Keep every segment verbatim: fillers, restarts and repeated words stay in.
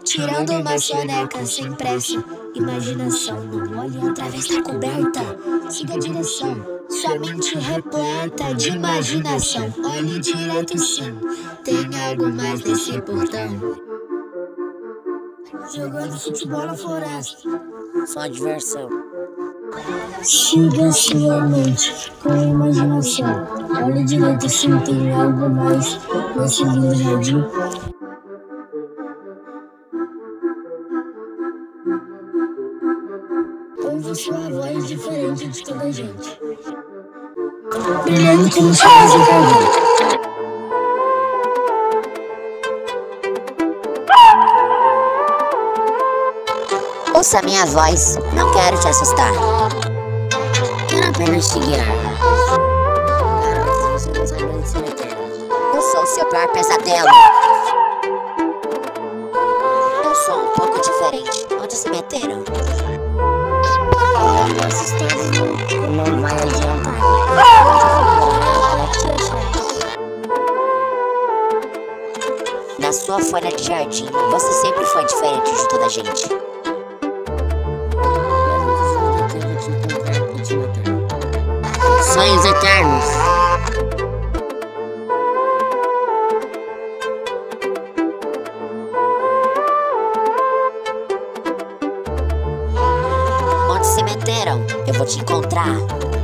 tirando uma soneca sem pressa. Imaginação, não olhe através da coberta. Siga a direção, sua mente repleta de imaginação. Olhe direto sim, tem algo mais nesse portão. Jogando futebol na floresta, só diversão. Siga sua mente com a imaginação. Olhe direito sim, tem algo mais nesse lindo jardim. Ouve sua voz diferente de toda a gente, brilhando como chamas de carvão. Ouça minha voz, não quero te assustar. Quero apenas te guiar. Garotas, você não sabe onde se meter. Eu sou seu pior pesadelo. Eu sou um pouco diferente. Onde se meteram? Nossa história não, não vai adiantar. Na sua folha de jardim, você sempre foi diferente de toda a gente. Sonhos eternos. Onde se meteram? Eu vou te encontrar.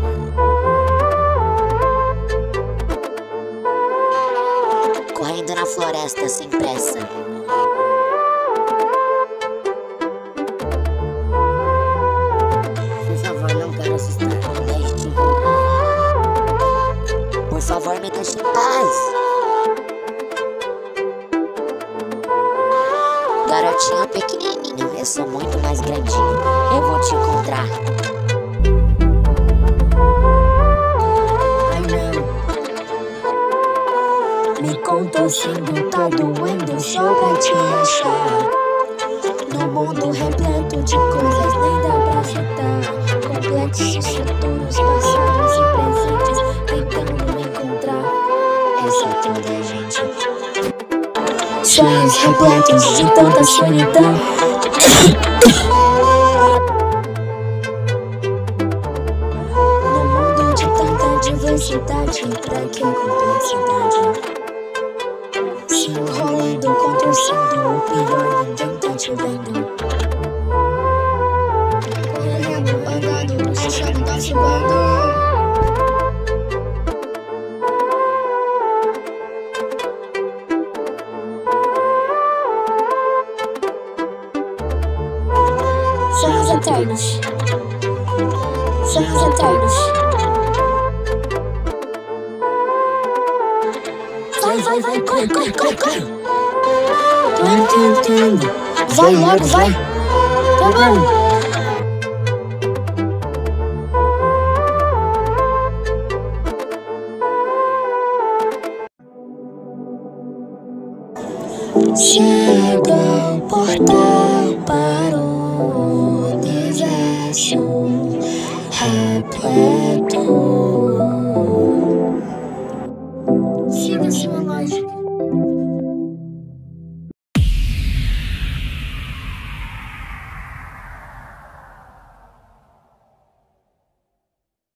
Correndo na floresta sem pressa. Por favor, não quero assustar. Deixe te Por favor, me deixe em paz. Garotinho pequenininho, eu sou muito mais grandinho. Eu vou te encontrar. Ai não. Me conta sendo tá doendo só pra te achar. No mundo repleto de coisas nem dá pra afetar. Complexos futuros, passados e presentes, tentando me encontrar. Essa é toda a gente. Sonhos repletos de tanta solidão. No mundo de tanta diversidade, pra que complexidade? Se enrolando, contorcendo, o pior ninguém tá te vendo. Correndo, andando, se chama tá chegando. Sonhos eternos. Sonhos eternos. Vai, vai, vai, corre, corre, corre, corre. Tô entendendo. Vai logo, vai. Tá bom. Chega ao portal.